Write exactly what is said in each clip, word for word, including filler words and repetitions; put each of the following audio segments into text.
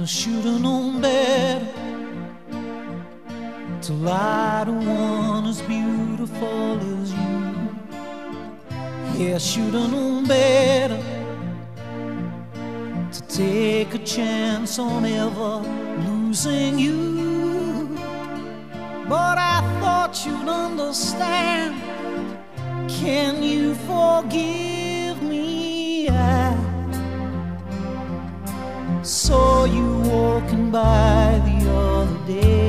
I should've known better to lie to one as beautiful as you. Yeah, I should've known better to take a chance on ever losing you. But I thought you'd understand. Can you forgive me? I saw you walking by the other day.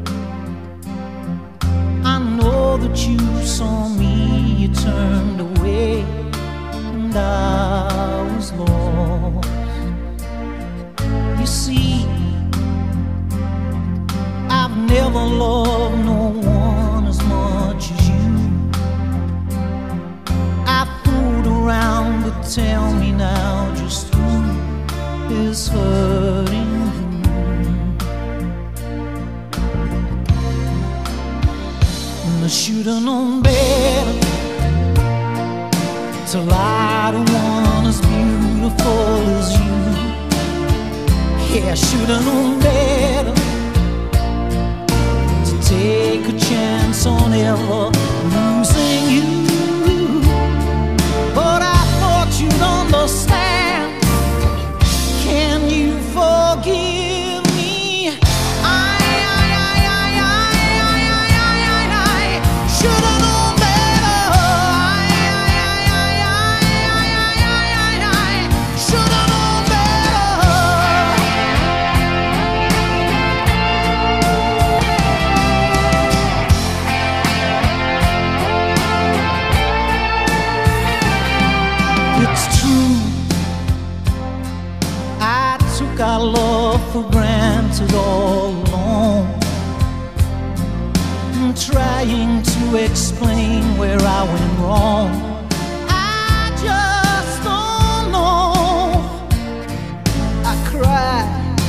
I know that you saw me, you turned away, and I was lost. You see, I've never loved no one as much as you. I fooled around, but tell me now, just who is hurting you? And I should've known better to lie to one as beautiful as you. Yeah, I should've known better to take a chance on ever losing you. But I thought you'd understand. Can you forgive me? I, I, I, I, I, I, I, I, I should've known better. I, I, I, I, I, I, I, I should've known better. It's true, I took our love for granted all along. I'm trying to explain where I went wrong. I just don't know. I cry,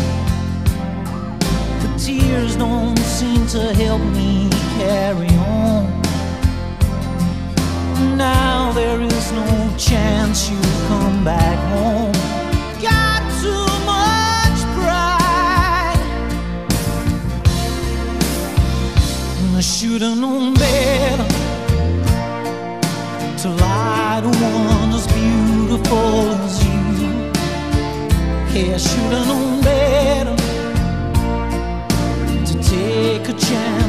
but tears don't seem to help me carry on. Now there is no chance you'll come back home. Got too much pride, and I should've known better to lie to one as beautiful as you. Yeah, I should've known better to take a chance